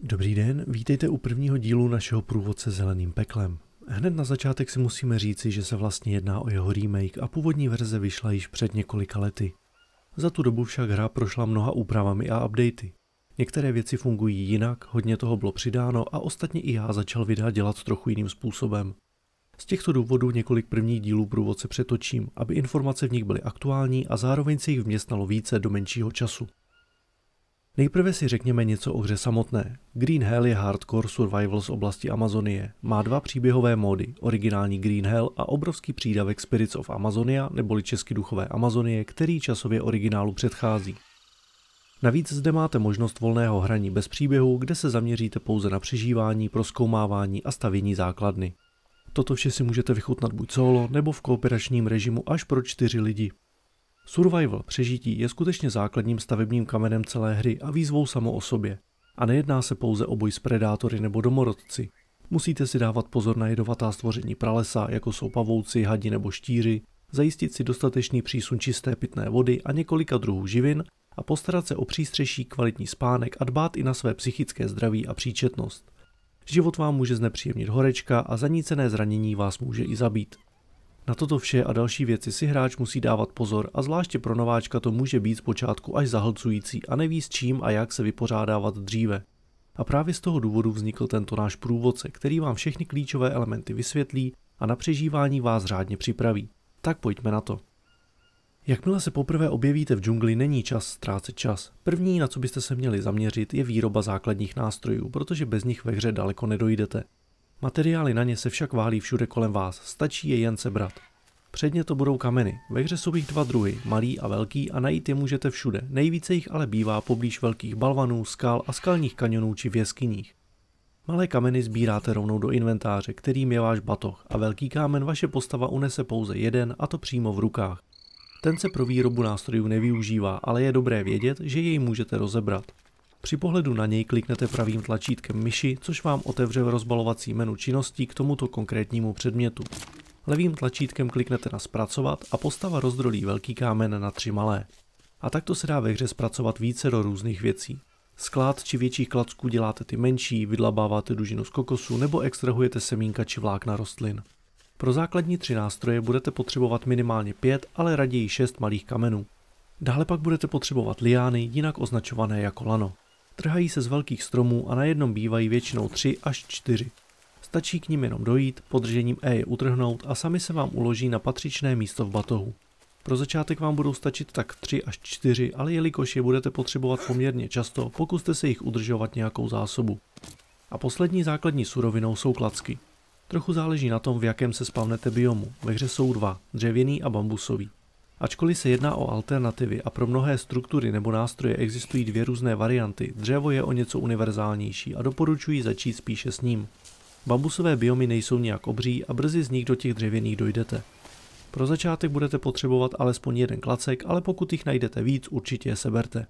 Dobrý den, vítejte u prvního dílu našeho průvodce Zeleným peklem. Hned na začátek si musíme říci, že se vlastně jedná o jeho remake a původní verze vyšla již před několika lety. Za tu dobu však hra prošla mnoha úpravami a updaty. Některé věci fungují jinak, hodně toho bylo přidáno a ostatně i já začal videa dělat trochu jiným způsobem. Z těchto důvodů několik prvních dílů průvodce přetočím, aby informace v nich byly aktuální a zároveň se jich vměstnalo více do menšího času. Nejprve si řekněme něco o hře samotné. Green Hell je hardcore survival z oblasti Amazonie. Má dva příběhové módy, originální Green Hell a obrovský přídavek Spirits of Amazonia, neboli česky duchové Amazonie, který časově originálu předchází. Navíc zde máte možnost volného hraní bez příběhu, kde se zaměříte pouze na přežívání, prozkoumávání a stavění základny. Toto vše si můžete vychutnat buď solo, nebo v kooperačním režimu až pro 4 lidi. Survival, přežití, je skutečně základním stavebním kamenem celé hry a výzvou samo o sobě. A nejedná se pouze o boj s predátory nebo domorodci. Musíte si dávat pozor na jedovatá stvoření pralesa, jako jsou pavouci, hadi nebo štíři, zajistit si dostatečný přísun čisté pitné vody a několika druhů živin a postarat se o přístřeší, kvalitní spánek a dbát i na své psychické zdraví a příčetnost. Život vám může znepříjemnit horečka a zanícené zranění vás může i zabít. Na toto vše a další věci si hráč musí dávat pozor a zvláště pro nováčka to může být zpočátku až zahlcující a neví s čím a jak se vypořádávat dříve. A právě z toho důvodu vznikl tento náš průvodce, který vám všechny klíčové elementy vysvětlí a na přežívání vás řádně připraví. Tak pojďme na to. Jakmile se poprvé objevíte v džungli, není čas ztrácet čas. První, na co byste se měli zaměřit, je výroba základních nástrojů, protože bez nich ve hře daleko nedojdete. Materiály na ně se však válí všude kolem vás, stačí je jen sebrat. Předně to budou kameny, ve hře jsou jich dva druhy, malý a velký a najít je můžete všude, nejvíce jich ale bývá poblíž velkých balvanů, skal a skalních kanionů či v jeskyních. Malé kameny sbíráte rovnou do inventáře, kterým je váš batoh, a velký kámen vaše postava unese pouze jeden, a to přímo v rukách. Ten se pro výrobu nástrojů nevyužívá, ale je dobré vědět, že jej můžete rozebrat. Při pohledu na něj kliknete pravým tlačítkem myši, což vám otevře rozbalovací menu činností k tomuto konkrétnímu předmětu. Levým tlačítkem kliknete na zpracovat a postava rozdrolí velký kámen na 3 malé. A takto se dá ve hře zpracovat více do různých věcí. Z klád či větších klacků děláte ty menší, vydlabáváte dužinu z kokosu nebo extrahujete semínka či vlákna rostlin. Pro základní 3 nástroje budete potřebovat minimálně 5, ale raději 6 malých kamenů. Dále pak budete potřebovat liány, jinak označované jako lano. Trhají se z velkých stromů a na jednom bývají většinou 3 až 4. Stačí k nim jenom dojít, podržením E je utrhnout a sami se vám uloží na patřičné místo v batohu. Pro začátek vám budou stačit tak 3 až 4, ale jelikož je budete potřebovat poměrně často, pokuste se jich udržovat nějakou zásobu. A poslední základní surovinou jsou klacky. Trochu záleží na tom, v jakém se spavnete biomu. Ve hře jsou 2, dřevěný a bambusový. Ačkoliv se jedná o alternativy a pro mnohé struktury nebo nástroje existují 2 různé varianty, dřevo je o něco univerzálnější a doporučuji začít spíše s ním. Bambusové biomy nejsou nijak obří a brzy z nich do těch dřevěných dojdete. Pro začátek budete potřebovat alespoň 1 klacek, ale pokud jich najdete víc, určitě je seberte.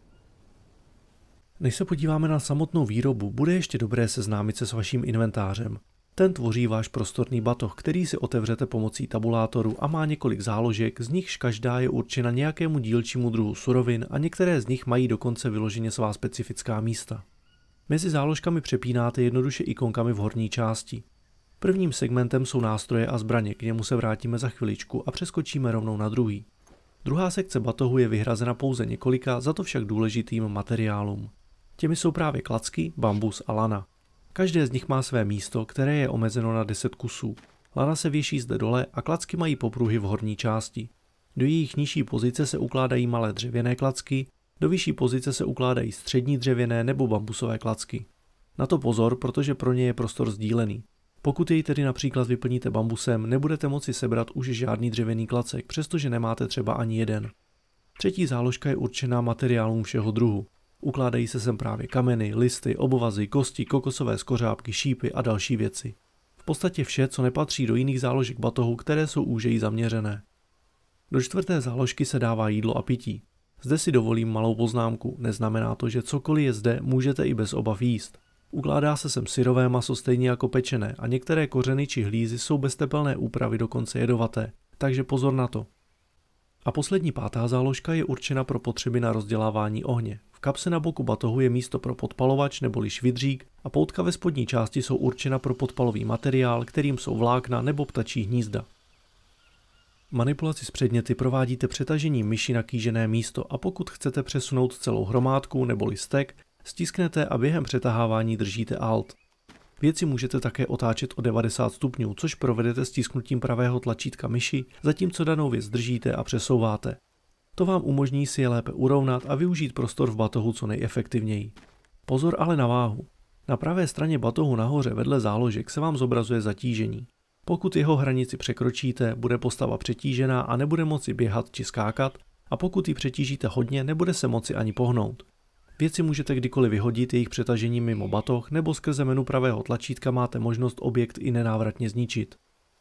Než se podíváme na samotnou výrobu, bude ještě dobré seznámit se s vaším inventářem. Ten tvoří váš prostorný batoh, který si otevřete pomocí tabulátoru a má několik záložek, z nichž každá je určena nějakému dílčímu druhu surovin a některé z nich mají dokonce vyloženě svá specifická místa. Mezi záložkami přepínáte jednoduše ikonkami v horní části. Prvním segmentem jsou nástroje a zbraně, k němu se vrátíme za chviličku a přeskočíme rovnou na druhý. Druhá sekce batohu je vyhrazena pouze několika, za to však důležitým materiálům. Těmi jsou právě klacky, bambus a lana. Každé z nich má své místo, které je omezeno na 10 kusů. Lana se věší zde dole a klacky mají popruhy v horní části. Do jejich nižší pozice se ukládají malé dřevěné klacky, do vyšší pozice se ukládají střední dřevěné nebo bambusové klacky. Na to pozor, protože pro ně je prostor sdílený. Pokud jej tedy například vyplníte bambusem, nebudete moci sebrat už žádný dřevěný klacek, přestože nemáte třeba ani jeden. Třetí záložka je určená materiálům všeho druhu. Ukládají se sem právě kameny, listy, obvazy, kosti, kokosové skořápky, šípy a další věci. V podstatě vše, co nepatří do jiných záložek batohu, které jsou úžeji zaměřené. Do 4. záložky se dává jídlo a pití. Zde si dovolím malou poznámku, neznamená to, že cokoliv je zde, můžete i bez obav jíst. Ukládá se sem syrové maso stejně jako pečené a některé kořeny či hlízy jsou bez tepelné úpravy dokonce jedovaté, takže pozor na to. A poslední 5. záložka je určena pro potřeby na rozdělávání ohně. V V kapse na boku batohu je místo pro podpalovač neboli švidřík a poutka ve spodní části jsou určena pro podpalový materiál, kterým jsou vlákna nebo ptačí hnízda. Manipulaci s předměty provádíte přetažením myši na kýžené místo a pokud chcete přesunout celou hromádku neboli stek, stisknete a během přetahávání držíte Alt. Věci můžete také otáčet o 90 stupňů, což provedete stisknutím pravého tlačítka myši, zatímco danou věc držíte a přesouváte. To vám umožní si je lépe urovnat a využít prostor v batohu co nejefektivněji. Pozor ale na váhu. Na pravé straně batohu nahoře vedle záložek se vám zobrazuje zatížení. Pokud jeho hranici překročíte, bude postava přetížená a nebude moci běhat či skákat, a pokud ji přetížíte hodně, nebude se moci ani pohnout. Věci můžete kdykoliv vyhodit jejich přetažením mimo batoh, nebo skrze menu pravého tlačítka máte možnost objekt i nenávratně zničit.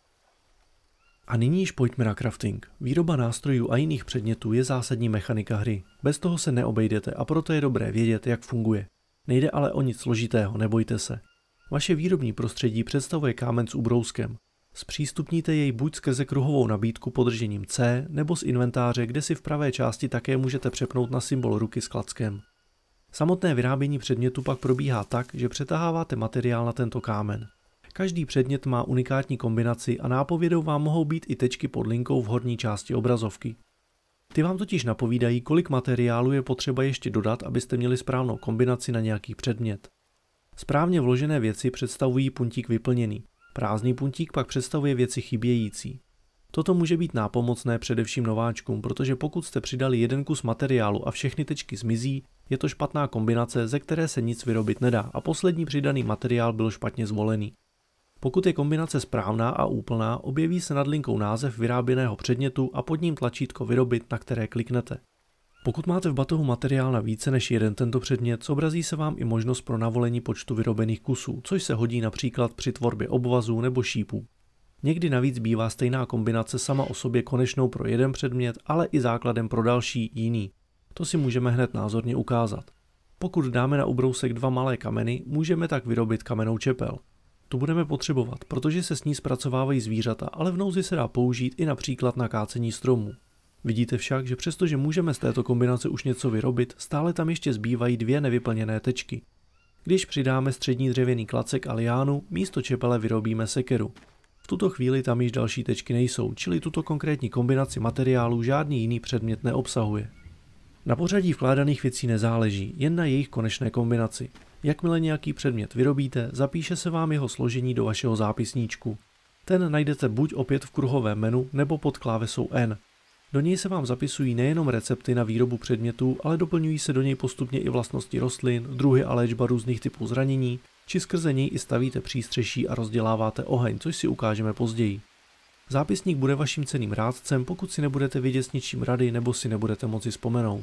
A nyní již pojďme na crafting. Výroba nástrojů a jiných předmětů je zásadní mechanika hry. Bez toho se neobejdete a proto je dobré vědět, jak funguje. Nejde ale o nic složitého, nebojte se. Vaše výrobní prostředí představuje kámen s ubrouskem. Zpřístupníte jej buď skrze kruhovou nabídku podržením C, nebo z inventáře, kde si v pravé části také můžete přepnout na symbol ruky s klackem. Samotné vyrábění předmětu pak probíhá tak, že přetaháváte materiál na tento kámen. Každý předmět má unikátní kombinaci a nápovědou vám mohou být i tečky pod linkou v horní části obrazovky. Ty vám totiž napovídají, kolik materiálu je potřeba ještě dodat, abyste měli správnou kombinaci na nějaký předmět. Správně vložené věci představují puntík vyplněný, prázdný puntík pak představuje věci chybějící. Toto může být nápomocné především nováčkům, protože pokud jste přidali jeden kus materiálu a všechny tečky zmizí, je to špatná kombinace, ze které se nic vyrobit nedá a poslední přidaný materiál byl špatně zvolený. Pokud je kombinace správná a úplná, objeví se nad linkou název vyráběného předmětu a pod ním tlačítko vyrobit, na které kliknete. Pokud máte v batohu materiál na více než jeden tento předmět, zobrazí se vám i možnost pro navolení počtu vyrobených kusů, což se hodí například při tvorbě obvazů nebo šípů. Někdy navíc bývá stejná kombinace sama o sobě konečnou pro jeden předmět, ale i základem pro další, jiný. To si můžeme hned názorně ukázat. Pokud dáme na ubrousek 2 malé kameny, můžeme tak vyrobit kamennou čepel. Tu budeme potřebovat, protože se s ní zpracovávají zvířata, ale v nouzi se dá použít i například na kácení stromů. Vidíte však, že přestože můžeme z této kombinace už něco vyrobit, stále tam ještě zbývají 2 nevyplněné tečky. Když přidáme střední dřevěný klacek a liánu, místo čepele vyrobíme sekeru. V tuto chvíli tam již další tečky nejsou, čili tuto konkrétní kombinaci materiálů žádný jiný předmět neobsahuje. Na pořadí vkládaných věcí nezáleží, jen na jejich konečné kombinaci. Jakmile nějaký předmět vyrobíte, zapíše se vám jeho složení do vašeho zápisníčku. Ten najdete buď opět v kruhovém menu, nebo pod klávesou N. Do něj se vám zapisují nejenom recepty na výrobu předmětů, ale doplňují se do něj postupně i vlastnosti rostlin, druhy a léčba různých typů zranění, či skrze něj i stavíte přístřeší a rozděláváte oheň, což si ukážeme později. Zápisník bude vaším cenným rádcem, pokud si nebudete vědět s ničím rady nebo si nebudete moci vzpomenout.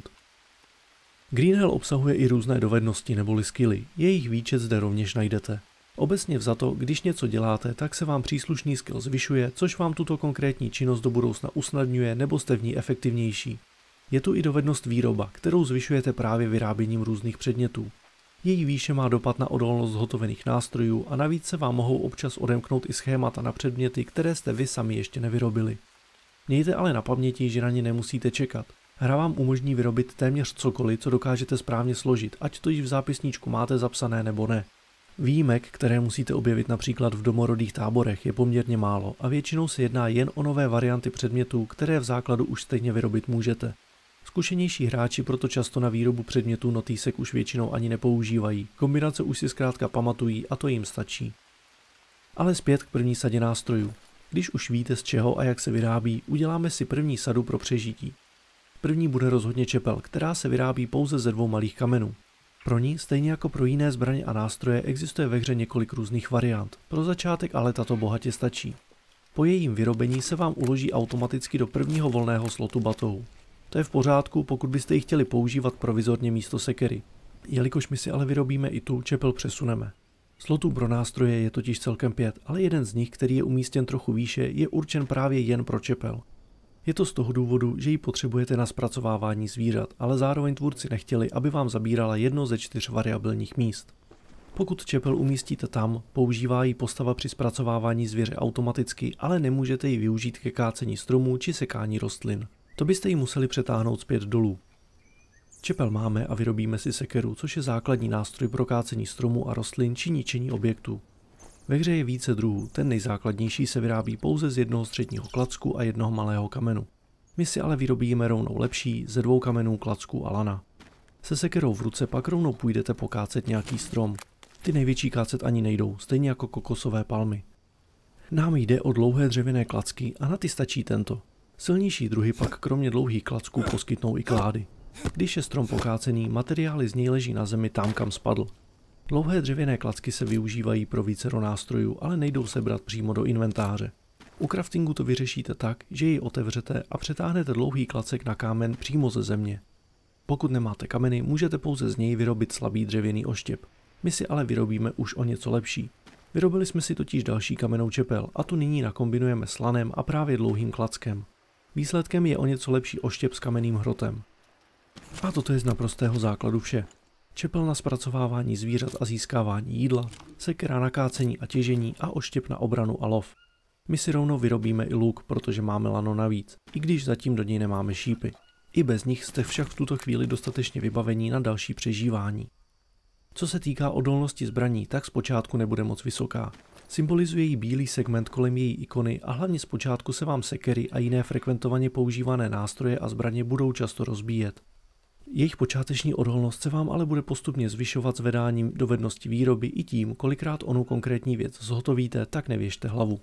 Greenhell obsahuje i různé dovednosti neboli skilly, jejich výčet zde rovněž najdete. Obecně vzato, když něco děláte, tak se vám příslušný skill zvyšuje, což vám tuto konkrétní činnost do budoucna usnadňuje nebo jste v ní efektivnější. Je tu i dovednost výroba, kterou zvyšujete právě vyráběním různých předmětů. Její výše má dopad na odolnost zhotovených nástrojů a navíc se vám mohou občas odemknout i schémata na předměty, které jste vy sami ještě nevyrobili. Mějte ale na paměti, že na ně nemusíte čekat. Hra vám umožní vyrobit téměř cokoliv, co dokážete správně složit, ať to již v zápisníčku máte zapsané nebo ne. Výjimek, které musíte objevit například v domorodých táborech, je poměrně málo a většinou se jedná jen o nové varianty předmětů, které v základu už stejně vyrobit můžete. Zkušenější hráči proto často na výrobu předmětů notýsek už většinou ani nepoužívají, kombinace už si zkrátka pamatují a to jim stačí. Ale zpět k první sadě nástrojů. Když už víte z čeho a jak se vyrábí, uděláme si první sadu pro přežití. První bude rozhodně čepel, která se vyrábí pouze ze 2 malých kamenů. Pro ní, stejně jako pro jiné zbraně a nástroje, existuje ve hře několik různých variant. Pro začátek ale tato bohatě stačí. Po jejím vyrobení se vám uloží automaticky do prvního volného slotu batohu. To je v pořádku, pokud byste ji chtěli používat provizorně místo sekery. Jelikož my si ale vyrobíme i tu, čepel přesuneme. Slotů pro nástroje je totiž celkem 5, ale jeden z nich, který je umístěn trochu výše, je určen právě jen pro čepel. Je to z toho důvodu, že ji potřebujete na zpracovávání zvířat, ale zároveň tvůrci nechtěli, aby vám zabírala jedno ze 4 variabilních míst. Pokud čepel umístíte tam, používá ji postava při zpracovávání zvěře automaticky, ale nemůžete ji využít ke kácení stromů či sekání rostlin. To byste ji museli přetáhnout zpět dolů. Čepel máme a vyrobíme si sekeru, což je základní nástroj pro kácení stromů a rostlin či ničení objektů. Ve hře je více druhů, ten nejzákladnější se vyrábí pouze z jednoho středního klacku a jednoho malého kamenu. My si ale vyrobíme rovnou lepší ze 2 kamenů, klacku a lana. Se sekerou v ruce pak rovnou půjdete pokácet nějaký strom. Ty největší kácet ani nejdou, stejně jako kokosové palmy. Nám jde o dlouhé dřevěné klacky a na ty stačí tento. Silnější druhy pak kromě dlouhých klacků poskytnou i klády. Když je strom pokácený, materiály z něj leží na zemi tam, kam spadl. Dlouhé dřevěné klacky se využívají pro vícero nástrojů, ale nejdou sebrat přímo do inventáře. U craftingu to vyřešíte tak, že ji otevřete a přetáhnete dlouhý klacek na kámen přímo ze země. Pokud nemáte kameny, můžete pouze z něj vyrobit slabý dřevěný oštěp. My si ale vyrobíme už o něco lepší. Vyrobili jsme si totiž další kamennou čepel a tu nyní nakombinujeme s lanem a právě dlouhým klackem. Výsledkem je o něco lepší oštěp s kamenným hrotem. A toto je z naprostého základu vše. Čepel na zpracovávání zvířat a získávání jídla, sekera na kácení a těžení a oštěp na obranu a lov. My si rovnou vyrobíme i luk, protože máme lano navíc, i když zatím do něj nemáme šípy. I bez nich jste však v tuto chvíli dostatečně vybavení na další přežívání. Co se týká odolnosti zbraní, tak zpočátku nebude moc vysoká. Symbolizuje jí bílý segment kolem její ikony a hlavně zpočátku se vám sekery a jiné frekventovaně používané nástroje a zbraně budou často rozbíjet. Jejich počáteční odolnost se vám ale bude postupně zvyšovat zvedáním dovednosti výroby i tím, kolikrát onu konkrétní věc zhotovíte, tak nevěžte hlavu.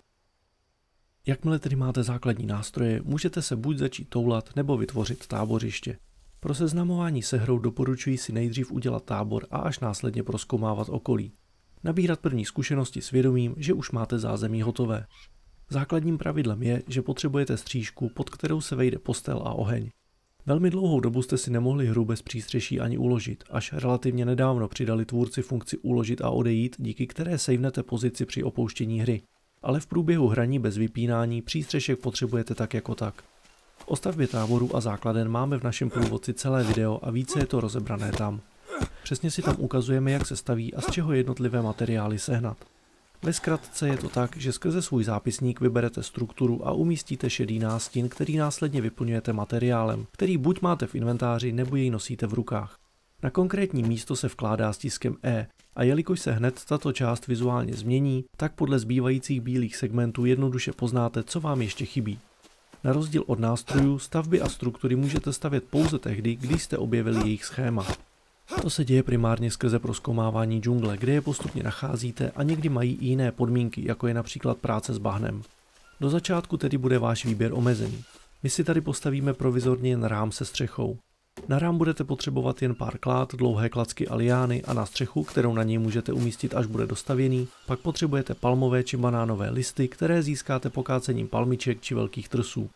Jakmile tedy máte základní nástroje, můžete se buď začít toulat nebo vytvořit tábořiště. Pro seznamování se hrou doporučuji si nejdřív udělat tábor a až následně prozkoumávat okolí. Nabírat první zkušenosti s vědomím, že už máte zázemí hotové. Základním pravidlem je, že potřebujete střížku, pod kterou se vejde postel a oheň. Velmi dlouhou dobu jste si nemohli hru bez přístřeší ani uložit, až relativně nedávno přidali tvůrci funkci uložit a odejít, díky které savenete pozici při opouštění hry. Ale v průběhu hraní bez vypínání přístřešek potřebujete tak jako tak. O stavbě táboru a základen máme v našem průvodci celé video a více je to rozebrané tam. Přesně si tam ukazujeme, jak se staví a z čeho jednotlivé materiály sehnat. Ve zkratce je to tak, že skrze svůj zápisník vyberete strukturu a umístíte šedý nástin, který následně vyplňujete materiálem, který buď máte v inventáři, nebo jej nosíte v rukách. Na konkrétní místo se vkládá stiskem E a jelikož se hned tato část vizuálně změní, tak podle zbývajících bílých segmentů jednoduše poznáte, co vám ještě chybí. Na rozdíl od nástrojů, stavby a struktury můžete stavět pouze tehdy, když jste objevili jejich schéma. To se děje primárně skrze prozkoumávání džungle, kde je postupně nacházíte a někdy mají i jiné podmínky, jako je například práce s bahnem. Do začátku tedy bude váš výběr omezený. My si tady postavíme provizorně jen rám se střechou. Na rám budete potřebovat jen pár klád, dlouhé klacky a liány a na střechu, kterou na něj můžete umístit, až bude dostavěný, pak potřebujete palmové či banánové listy, které získáte pokácením palmiček či velkých trsů.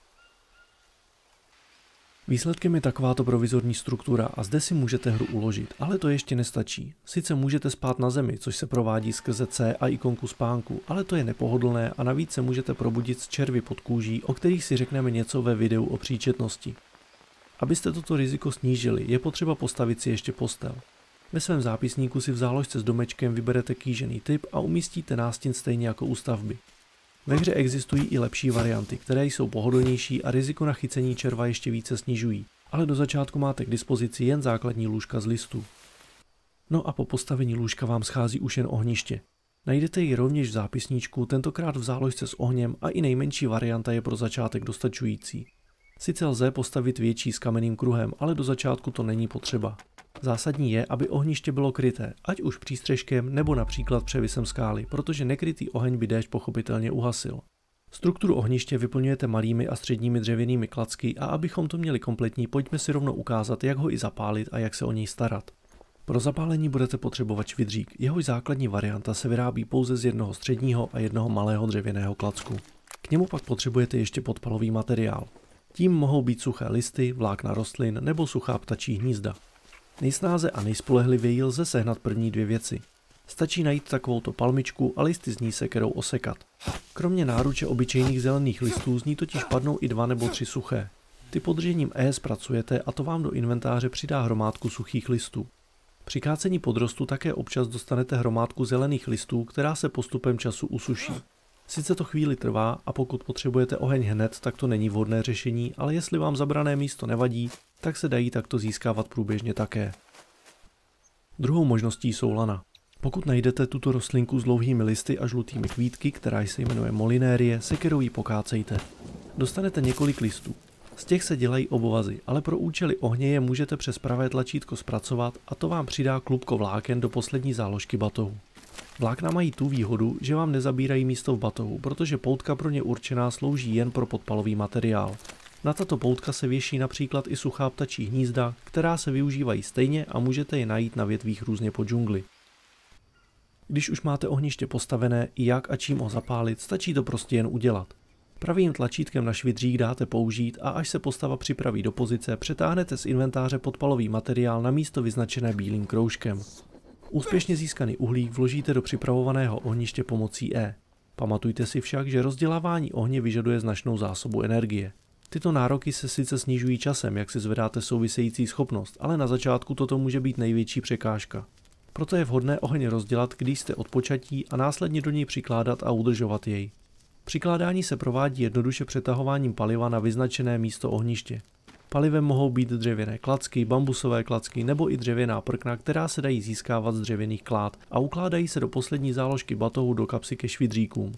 Výsledkem je takováto provizorní struktura a zde si můžete hru uložit, ale to ještě nestačí. Sice můžete spát na zemi, což se provádí skrze C a ikonku spánku, ale to je nepohodlné a navíc se můžete probudit s červy pod kůží, o kterých si řekneme něco ve videu o příčetnosti. Abyste toto riziko snížili, je potřeba postavit si ještě postel. Ve svém zápisníku si v záložce s domečkem vyberete kýžený typ a umístíte nástin stejně jako u stavby. Ve hře existují i lepší varianty, které jsou pohodlnější a riziko na chycení červa ještě více snižují, ale do začátku máte k dispozici jen základní lůžka z listů. No a po postavení lůžka vám schází už jen ohniště. Najdete ji rovněž v zápisníčku, tentokrát v záložce s ohněm a i nejmenší varianta je pro začátek dostačující. Sice lze postavit větší s kamenným kruhem, ale do začátku to není potřeba. Zásadní je, aby ohniště bylo kryté, ať už přístřeškem nebo například převisem skály, protože nekrytý oheň by déšť pochopitelně uhasil. Strukturu ohniště vyplňujete malými a středními dřevěnými klacky a abychom to měli kompletní, pojďme si rovnou ukázat, jak ho i zapálit a jak se o něj starat. Pro zapálení budete potřebovat švidřík, jehož základní varianta se vyrábí pouze z jednoho středního a jednoho malého dřevěného klacku. K němu pak potřebujete ještě podpalový materiál. Tím mohou být suché listy, vlákna rostlin nebo suchá ptačí hnízda. Nejsnáze a nejspolehlivěji lze sehnat první dvě věci. Stačí najít takovouto palmičku a listy z ní sekerou osekat. Kromě náruče obyčejných zelených listů z ní totiž padnou i 2 nebo 3 suché. Ty podržením E zpracujete a to vám do inventáře přidá hromádku suchých listů. Při kácení podrostu také občas dostanete hromádku zelených listů, která se postupem času usuší. Sice to chvíli trvá a pokud potřebujete oheň hned, tak to není vhodné řešení, ale jestli vám zabrané místo nevadí, tak se dají takto získávat průběžně také. Druhou možností jsou lana. Pokud najdete tuto rostlinku s dlouhými listy a žlutými kvítky, která se jmenuje molinérie, sekerou ji pokácejte. Dostanete několik listů. Z těch se dělají obovazy, ale pro účely ohně je můžete přes pravé tlačítko zpracovat a to vám přidá klubko vláken do poslední záložky batohu. Vlákna mají tu výhodu, že vám nezabírají místo v batohu, protože poutka pro ně určená slouží jen pro podpalový materiál. Na tato poutka se věší například i suchá ptačí hnízda, která se využívají stejně a můžete je najít na větvích různě po džungli. Když už máte ohniště postavené, jak a čím ho zapálit, stačí to prostě jen udělat. Pravým tlačítkem na švidřík dáte použít a až se postava připraví do pozice, přetáhnete z inventáře podpalový materiál na místo vyznačené bílým kroužkem. Úspěšně získaný uhlík vložíte do připravovaného ohniště pomocí E. Pamatujte si však, že rozdělávání ohně vyžaduje značnou zásobu energie. Tyto nároky se sice snižují časem, jak si zvedáte související schopnost, ale na začátku toto může být největší překážka. Proto je vhodné oheň rozdělat, když jste odpočatí a následně do něj přikládat a udržovat jej. Přikládání se provádí jednoduše přetahováním paliva na vyznačené místo ohniště. Palivem mohou být dřevěné klacky, bambusové klacky nebo i dřevěná prkna, která se dají získávat z dřevěných klád a ukládají se do poslední záložky batohu do kapsy ke švidříkům.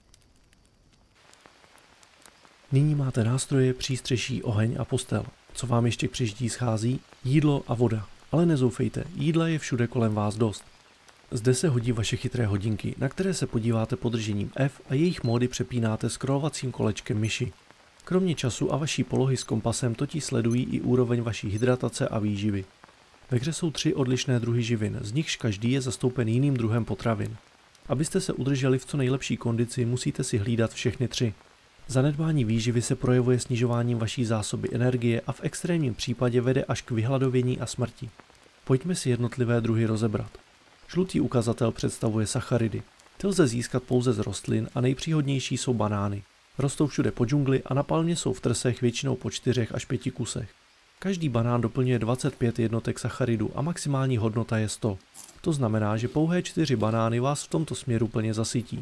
Nyní máte nástroje, přístřeší, oheň a postel. Co vám ještě k přežití schází? Jídlo a voda. Ale nezoufejte, jídla je všude kolem vás dost. Zde se hodí vaše chytré hodinky, na které se podíváte podržením F a jejich módy přepínáte scrollovacím kolečkem myši. Kromě času a vaší polohy s kompasem totiž sledují i úroveň vaší hydratace a výživy. Ve hře jsou 3 odlišné druhy živin, z nichž každý je zastoupen jiným druhem potravin. Abyste se udrželi v co nejlepší kondici, musíte si hlídat všechny 3. Zanedbání výživy se projevuje snižováním vaší zásoby energie a v extrémním případě vede až k vyhladovění a smrti. Pojďme si jednotlivé druhy rozebrat. Žlutý ukazatel představuje sacharidy. Ty lze získat pouze z rostlin a nejpříhodnější jsou banány. Rostou všude po džungli a na palmě jsou v trsech většinou po 4 až 5 kusech. Každý banán doplňuje 25 jednotek sacharidů a maximální hodnota je 100. To znamená, že pouhé 4 banány vás v tomto směru plně zasytí.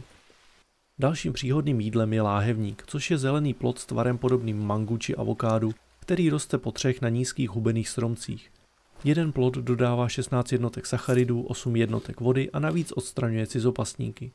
Dalším příhodným jídlem je láhevník, což je zelený plod s tvarem podobným mangu či avokádu, který roste po 3 na nízkých hubených stromcích. Jeden plod dodává 16 jednotek sacharidů, 8 jednotek vody a navíc odstraňuje cizopastníky.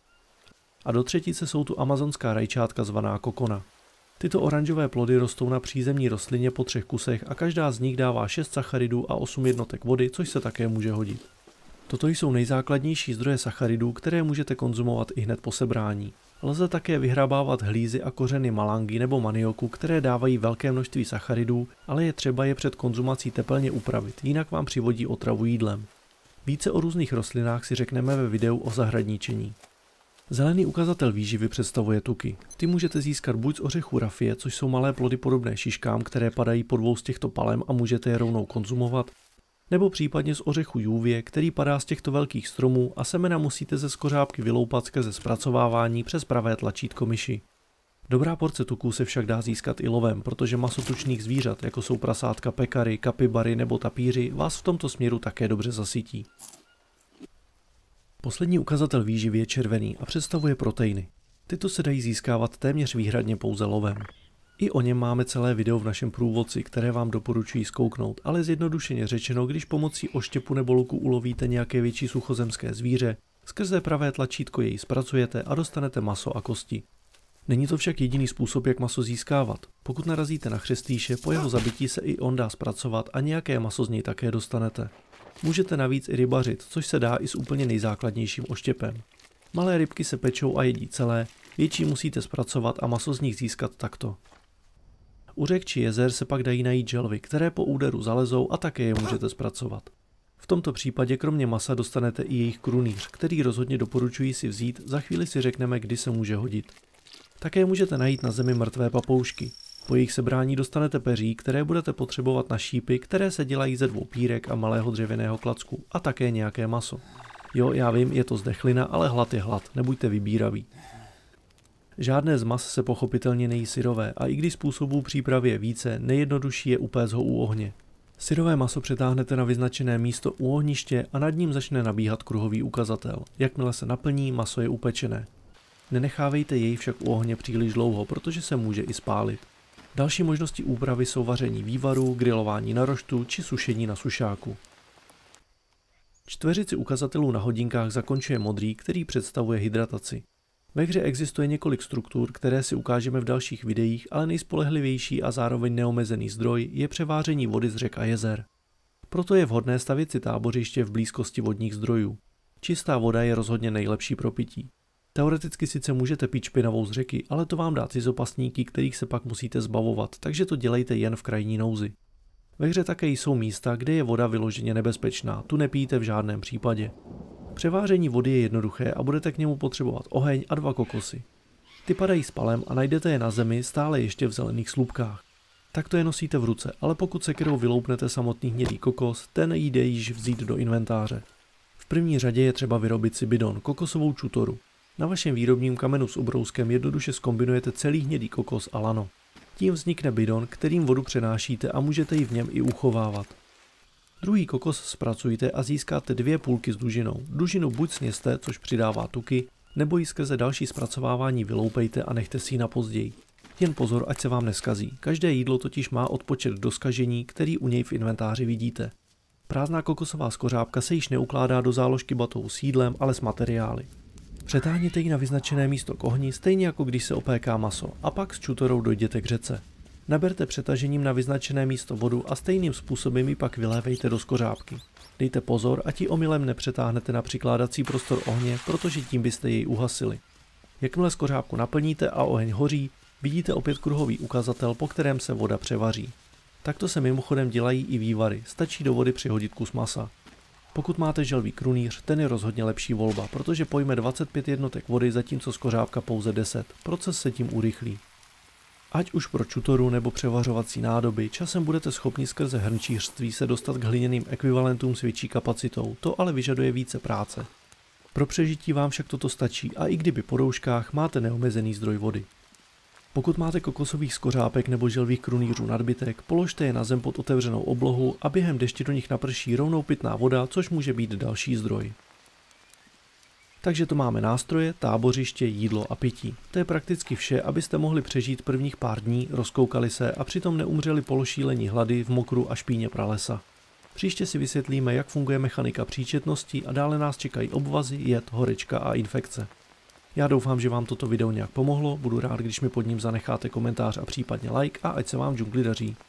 A do třetice jsou tu amazonská rajčátka zvaná kokona. Tyto oranžové plody rostou na přízemní rostlině po 3 kusech a každá z nich dává 6 sacharidů a 8 jednotek vody, což se také může hodit. Toto jsou nejzákladnější zdroje sacharidů, které můžete konzumovat i hned po sebrání. Lze také vyhrabávat hlízy a kořeny malangy nebo manioku, které dávají velké množství sacharidů, ale je třeba je před konzumací tepelně upravit, jinak vám přivodí otravu jídlem. Více o různých rostlinách si řekneme ve videu o zahradničení. Zelený ukazatel výživy představuje tuky. Ty můžete získat buď z ořechu rafie, což jsou malé plody podobné šiškám, které padají po 2 z těchto palem a můžete je rovnou konzumovat, nebo případně z ořechu juvie, který padá z těchto velkých stromů a semena musíte ze skořápky vyloupat skrze zpracovávání přes pravé tlačítko myši. Dobrá porce tuků se však dá získat i lovem, protože maso tučných zvířat, jako jsou prasátka pekary, kapibary nebo tapíři, vás v tomto směru také dobře zasytí. Poslední ukazatel výživy je červený a představuje proteiny. Tyto se dají získávat téměř výhradně pouze lovem. I o něm máme celé video v našem průvodci, které vám doporučuji zkouknout, ale zjednodušeně řečeno, když pomocí oštěpu nebo luku ulovíte nějaké větší suchozemské zvíře, skrze pravé tlačítko jej zpracujete a dostanete maso a kosti. Není to však jediný způsob, jak maso získávat. Pokud narazíte na chřestýše, po jeho zabití se i on dá zpracovat a nějaké maso z něj také dostanete. Můžete navíc i rybařit, což se dá i s úplně nejzákladnějším oštěpem. Malé rybky se pečou a jedí celé, větší musíte zpracovat a maso z nich získat takto. U řek či jezer se pak dají najít želvy, které po úderu zalezou a také je můžete zpracovat. V tomto případě kromě masa dostanete i jejich krunýř, který rozhodně doporučuji si vzít, za chvíli si řekneme, kdy se může hodit. Také můžete najít na zemi mrtvé papoušky. Po jejich sebrání dostanete peří, které budete potřebovat na šípy, které se dělají ze 2 pírek a malého dřevěného klacku a také nějaké maso. Jo, já vím, je to zdechlina, ale hlad je hlad, nebuďte vybíraví. Žádné z mas se pochopitelně nejí syrové a i když způsobů přípravy je více, nejjednodušší je upéct ho u ohně. Syrové maso přetáhnete na vyznačené místo u ohniště a nad ním začne nabíhat kruhový ukazatel. Jakmile se naplní, maso je upečené. Nenechávejte jej však u ohně příliš dlouho, protože se může i spálit. Další možnosti úpravy jsou vaření vývarů, grilování na roštu či sušení na sušáku. Čtveřici ukazatelů na hodinkách zakončuje modrý, který představuje hydrataci. Ve hře existuje několik struktur, které si ukážeme v dalších videích, ale nejspolehlivější a zároveň neomezený zdroj je převážení vody z řek a jezer. Proto je vhodné stavět si tábořiště v blízkosti vodních zdrojů. Čistá voda je rozhodně nejlepší pro pití. Teoreticky sice můžete pít špinavou z řeky, ale to vám dá cizopasníky, kterých se pak musíte zbavovat, takže to dělejte jen v krajní nouzi. Ve hře také jsou místa, kde je voda vyloženě nebezpečná, tu nepijte v žádném případě. Převážení vody je jednoduché a budete k němu potřebovat oheň a 2 kokosy. Ty padají spalem a najdete je na zemi stále ještě v zelených slupkách. Tak to je nosíte v ruce, ale pokud sekyrou vyloupnete samotný hnědý kokos, ten jde již vzít do inventáře. V první řadě je třeba vyrobit si bidon, kokosovou čutoru. Na vašem výrobním kamenu s ubrouskem jednoduše zkombinujete celý hnědý kokos a lano. Tím vznikne bidon, kterým vodu přenášíte a můžete ji v něm i uchovávat. Druhý kokos zpracujte a získáte 2 půlky s dužinou. Dužinu buď sněste, což přidává tuky, nebo ji skrze další zpracovávání vyloupejte a nechte si ji na později. Jen pozor, ať se vám neskazí. Každé jídlo totiž má odpočet do zkažení, který u něj v inventáři vidíte. Prázdná kokosová skořápka se již neukládá do záložky batohu s jídlem, ale s materiály. Přetáhněte ji na vyznačené místo k ohni, stejně jako když se opéká maso, a pak s čutorou dojděte k řece. Naberte přetažením na vyznačené místo vodu a stejným způsobem ji pak vylévejte do skořápky. Dejte pozor, ať ji omylem nepřetáhnete na přikládací prostor ohně, protože tím byste jej uhasili. Jakmile skořápku naplníte a oheň hoří, vidíte opět kruhový ukazatel, po kterém se voda převaří. Takto se mimochodem dělají i vývary, stačí do vody přihodit kus masa. Pokud máte želvý krunýř, ten je rozhodně lepší volba, protože pojme 25 jednotek vody, zatímco skořápka pouze 10. Proces se tím urychlí. Ať už pro čutoru nebo převařovací nádoby, časem budete schopni skrze hrnčířství se dostat k hliněným ekvivalentům s větší kapacitou, to ale vyžaduje více práce. Pro přežití vám však toto stačí a i kdyby po rouškách máte neomezený zdroj vody. Pokud máte kokosových skořápek nebo želvých krunýřů nadbytek, položte je na zem pod otevřenou oblohu a během dešti do nich naprší rovnou pitná voda, což může být další zdroj. Takže to máme nástroje, tábořiště, jídlo a pití. To je prakticky vše, abyste mohli přežít prvních pár dní, rozkoukali se a přitom neumřeli pološílení hlady v mokru a špíně pralesa. Příště si vysvětlíme, jak funguje mechanika příčetnosti a dále nás čekají obvazy, jed, horečka a infekce. Já doufám, že vám toto video nějak pomohlo, budu rád, když mi pod ním zanecháte komentář a případně like a ať se vám v džungli daří.